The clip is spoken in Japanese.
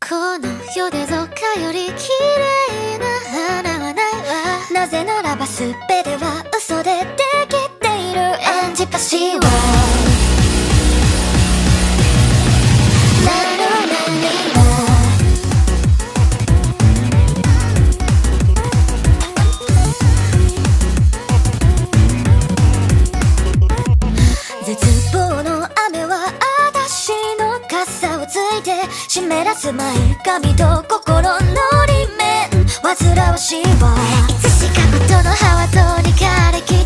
この世でどっかより綺麗な花はないわ。なぜならば全ては嘘でできているエンジパシーは絶望の雨は私の傘をついて湿らす前髪と心の裏面煩わしいわ。いつしか元の葉はとにかれき